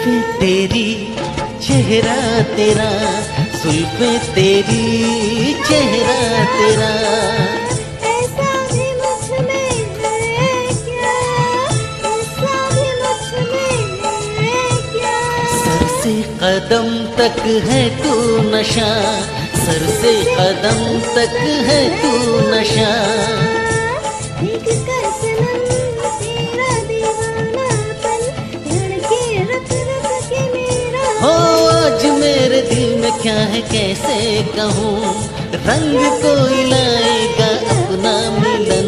जुल्फे तेरी चेहरा तेरा, जुल्फे तेरी चेहरा तेरा। ऐसा भी मुझ में है क्या, ऐसा भी मुझ में है क्या। सर से कदम तक है तू नशा, सर से कदम तक है तू नशा। देख कर सनम तेरा दीवानापन, धड़के रख रख के मेरा। हो आज मेरे दिल में क्या है कैसे कहूँ, रंग कोई लाएगा अपना मिलन।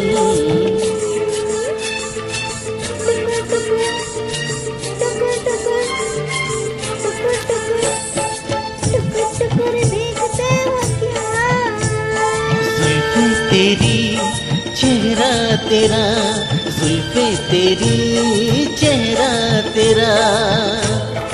टुकुर देखते हो क्या। जुल्फे तेरी चेहरा तेरा, जुल्फे तेरी चेहरा तेरा।